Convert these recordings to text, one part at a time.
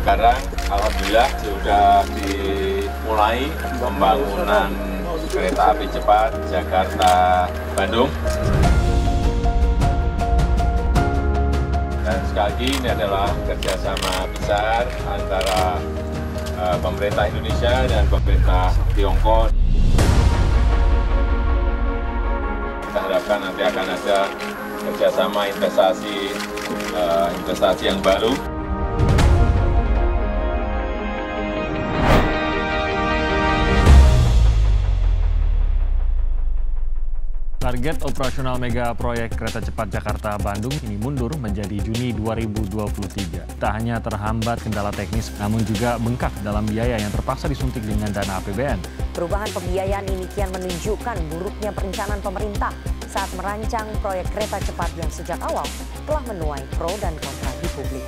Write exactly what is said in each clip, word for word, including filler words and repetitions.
sekarang alhamdulillah sudah dimulai pembangunan kereta api cepat Jakarta-Bandung. Dan sekali lagi ini adalah kerjasama besar antara uh, pemerintah Indonesia dan pemerintah Tiongkok. Kita harapkan nanti akan ada kerjasama investasi, uh, investasi yang baru. Target operasional mega proyek kereta cepat Jakarta-Bandung ini mundur menjadi Juni dua ribu dua puluh tiga. Tak hanya terhambat kendala teknis, namun juga bengkak dalam biaya yang terpaksa disuntik dengan dana A P B N. Perubahan pembiayaan ini kian menunjukkan buruknya perencanaan pemerintah saat merancang proyek kereta cepat yang sejak awal telah menuai pro dan kontra di publik.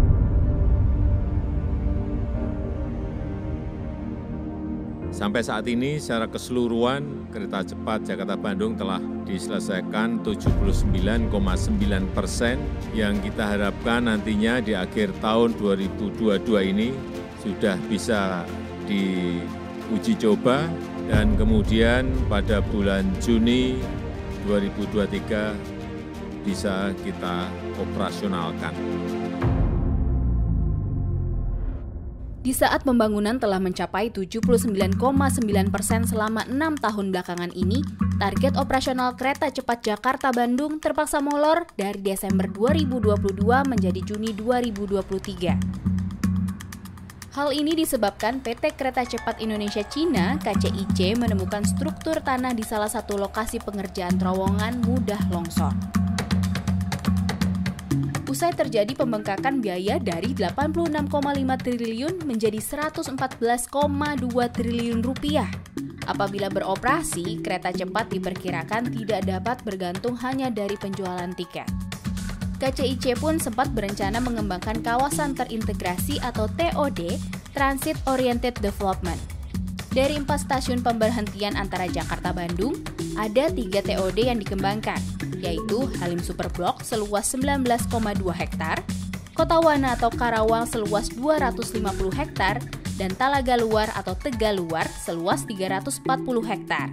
Sampai saat ini secara keseluruhan kereta cepat Jakarta-Bandung telah diselesaikan tujuh puluh sembilan koma sembilan persen yang kita harapkan nantinya di akhir tahun dua ribu dua puluh dua ini sudah bisa diuji coba dan kemudian pada bulan Juni dua ribu dua puluh tiga bisa kita operasionalkan. Di saat pembangunan telah mencapai tujuh puluh sembilan koma sembilan persen selama enam tahun belakangan ini, target operasional kereta cepat Jakarta-Bandung terpaksa molor dari Desember dua ribu dua puluh dua menjadi Juni dua ribu dua puluh tiga. Hal ini disebabkan P T Kereta Cepat Indonesia Cina (K C I C) menemukan struktur tanah di salah satu lokasi pengerjaan terowongan mudah longsor. Usai terjadi pembengkakan biaya dari delapan puluh enam koma lima triliun menjadi seratus empat belas koma dua triliun rupiah. Apabila beroperasi, kereta cepat diperkirakan tidak dapat bergantung hanya dari penjualan tiket. K C I C pun sempat berencana mengembangkan kawasan terintegrasi atau T O D, Transit Oriented Development. Dari empat stasiun pemberhentian antara Jakarta-Bandung, ada tiga T O D yang dikembangkan, yaitu Halim Superblok seluas sembilan belas koma dua hektar, Kota Wana atau Karawang seluas dua ratus lima puluh hektar, dan Talaga Luar atau Tegaluar seluas tiga ratus empat puluh hektar.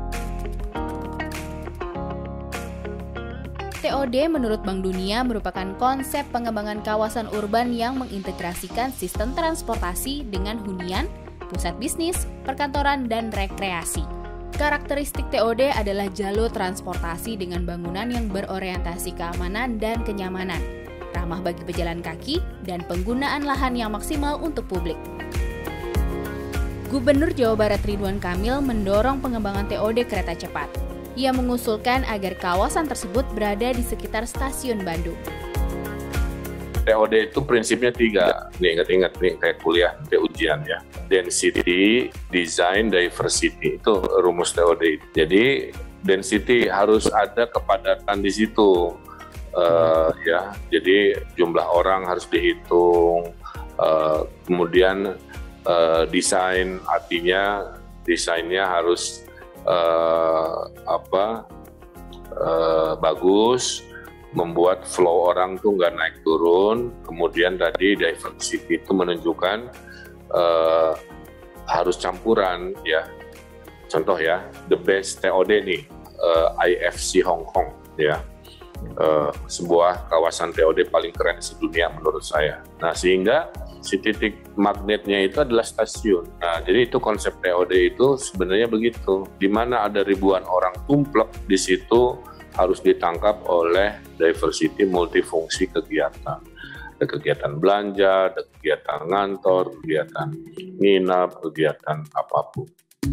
T O D menurut Bank Dunia merupakan konsep pengembangan kawasan urban yang mengintegrasikan sistem transportasi dengan hunian, pusat bisnis, perkantoran, dan rekreasi. Karakteristik T O D adalah jalur transportasi dengan bangunan yang berorientasi keamanan dan kenyamanan, ramah bagi pejalan kaki, dan penggunaan lahan yang maksimal untuk publik. Gubernur Jawa Barat Ridwan Kamil mendorong pengembangan T O D kereta cepat. Ia mengusulkan agar kawasan tersebut berada di sekitar stasiun Bandung. T O D itu prinsipnya tiga, nih ingat-ingat nih kayak kuliah, kayak ujian ya. Density, design, diversity, itu rumus T O D. Jadi density harus ada kepadatan di situ, uh, ya. Jadi jumlah orang harus dihitung. Uh, kemudian uh, desain, artinya desainnya harus uh, apa uh, bagus. Membuat flow orang tuh nggak naik turun. Kemudian tadi diversity itu menunjukkan uh, harus campuran ya. Contoh ya, the best T O D nih, uh, I F C Hong Kong ya. Uh, sebuah kawasan T O D paling keren sedunia menurut saya. Nah sehingga si titik magnetnya itu adalah stasiun. Nah jadi itu konsep T O D itu sebenarnya begitu. Di mana ada ribuan orang tumplek di situ harus ditangkap oleh diversity multifungsi kegiatan. Ada kegiatan belanja, ada kegiatan ngantor, kegiatan nginap, kegiatan apapun.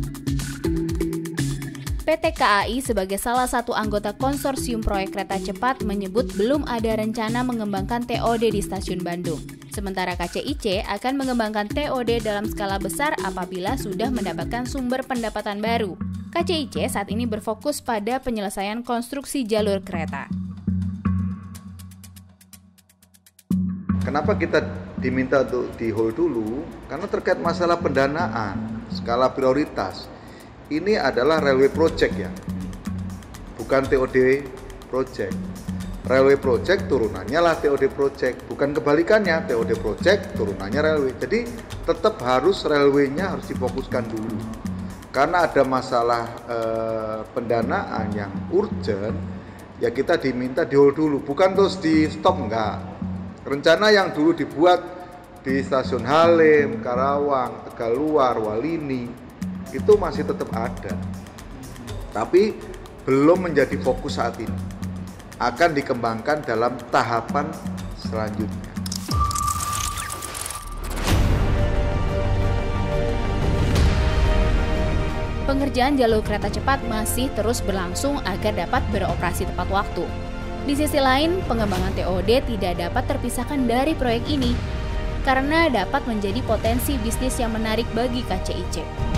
P T K A I sebagai salah satu anggota konsorsium proyek kereta cepat menyebut belum ada rencana mengembangkan T O D di stasiun Bandung. Sementara K C I C akan mengembangkan T O D dalam skala besar apabila sudah mendapatkan sumber pendapatan baru. K C I C saat ini berfokus pada penyelesaian konstruksi jalur kereta. Kenapa kita diminta untuk di hold dulu? Karena terkait masalah pendanaan, skala prioritas. Ini adalah railway project ya, bukan T O D project. railway project turunannya lah T O D project, bukan kebalikannya, T O D project turunannya railway. Jadi tetap harus railway-nya harus difokuskan dulu. Karena ada masalah eh, pendanaan yang urgent, ya kita diminta di hold dulu, bukan terus di stop, enggak. Rencana yang dulu dibuat di Stasiun Halim, Karawang, Tegaluar, Walini itu masih tetap ada, tapi belum menjadi fokus saat ini. Akan dikembangkan dalam tahapan selanjutnya. Pengerjaan jalur kereta cepat masih terus berlangsung agar dapat beroperasi tepat waktu. Di sisi lain, pengembangan T O D tidak dapat terpisahkan dari proyek ini karena dapat menjadi potensi bisnis yang menarik bagi K C I C.